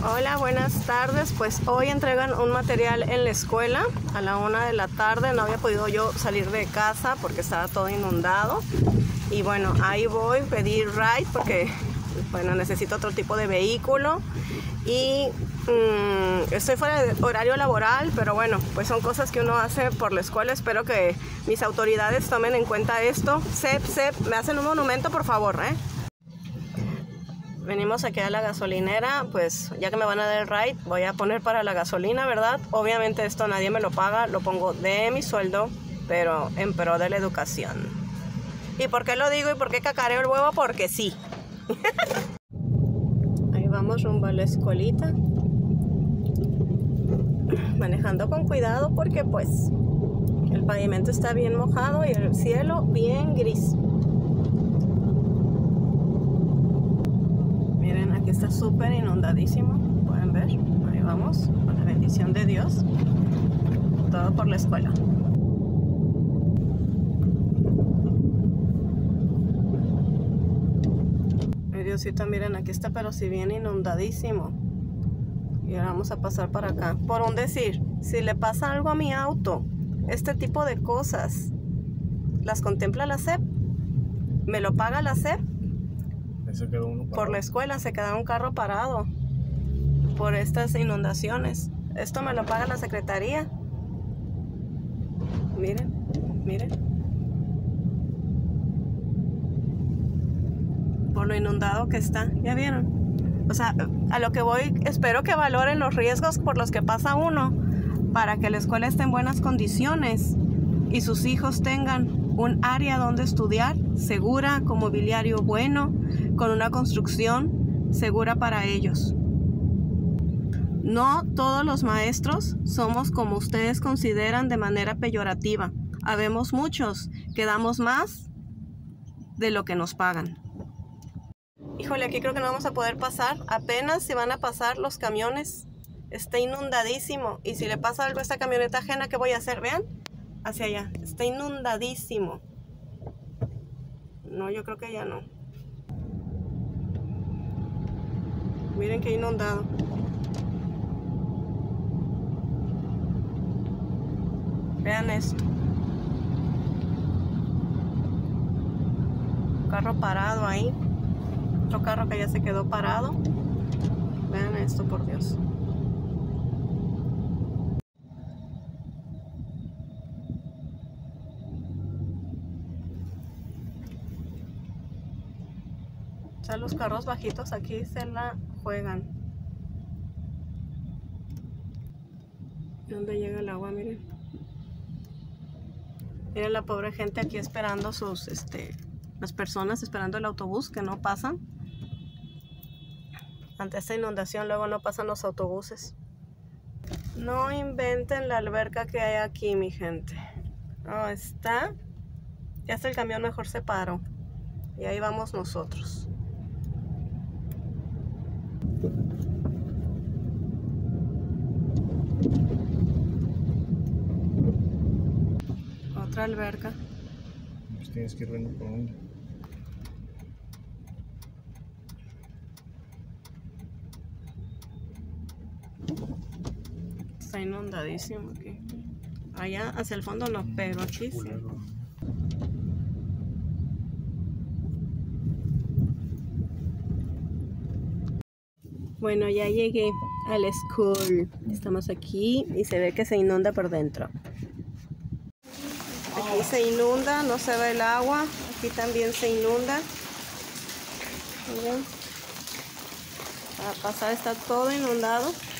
Hola, buenas tardes. Pues hoy entregan un material en la escuela a la 1 de la tarde. No había podido yo salir de casa porque estaba todo inundado. Y bueno, ahí voy a pedir ride porque bueno, necesito otro tipo de vehículo. Y estoy fuera de horario laboral, pero bueno, pues son cosas que uno hace por la escuela. Espero que mis autoridades tomen en cuenta esto. CEP, ¿me hacen un monumento, por favor, Venimos aquí a la gasolinera, pues ya que me van a dar el ride, voy a poner para la gasolina, ¿verdad? Obviamente esto nadie me lo paga, lo pongo de mi sueldo, pero en pro de la educación. ¿Y por qué lo digo y por qué cacareo el huevo? Porque sí. Ahí vamos rumbo a la escuelita. Manejando con cuidado porque pues el pavimento está bien mojado y el cielo bien gris. Aquí está súper inundadísimo, pueden ver, ahí vamos, con la bendición de Dios, todo por la escuela. Ay, Diosito, miren, aquí está, pero si bien inundadísimo. Y ahora vamos a pasar para acá. Por un decir, si le pasa algo a mi auto, este tipo de cosas, ¿las contempla la CEP? ¿Me lo paga la CEP? Se quedó uno parado. Por la escuela se queda un carro parado por estas inundaciones. Esto me lo paga la secretaría. Miren, miren. Por lo inundado que está, ¿ya vieron? O sea, a lo que voy, espero que valoren los riesgos por los que pasa uno para que la escuela esté en buenas condiciones y sus hijos tengan un área donde estudiar segura, con mobiliario bueno, con una construcción segura para ellos. No todos los maestros somos como ustedes consideran de manera peyorativa. Habemos muchos que damos más de lo que nos pagan. Híjole, aquí creo que no vamos a poder pasar. Apenas se van a pasar los camiones. Está inundadísimo. Y si le pasa algo a esta camioneta ajena, ¿qué voy a hacer? Vean, hacia allá. Está inundadísimo. No, yo creo que ya no. Miren qué inundado. Vean esto. Un carro parado ahí. Otro carro que ya se quedó parado. Vean esto, por Dios. O sea, los carros bajitos aquí se la juegan. ¿Dónde llega el agua? Miren. Miren la pobre gente aquí esperando sus, las personas esperando el autobús que no pasan. Ante esta inundación luego no pasan los autobuses. No inventen la alberca que hay aquí, mi gente. Oh, está. Ya hasta el camión mejor se paró. Y ahí vamos nosotros. Otra alberca. Pues tienes que ir viendo por dónde. Está inundadísimo aquí. Allá hacia el fondo no, pero aquí sí. Bueno, ya llegué a la school. Estamos aquí y se ve que se inunda por dentro. Aquí se inunda, no se ve el agua. Aquí también se inunda. Miren. Para pasar está todo inundado.